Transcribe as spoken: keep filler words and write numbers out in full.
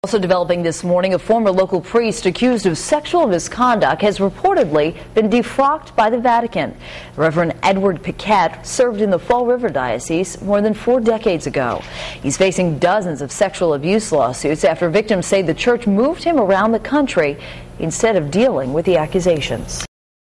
Also developing this morning, a former local priest accused of sexual misconduct has reportedly been defrocked by the Vatican. Reverend Edward Piquet served in the Fall River Diocese more than four decades ago. He's facing dozens of sexual abuse lawsuits after victims say the church moved him around the country instead of dealing with the accusations.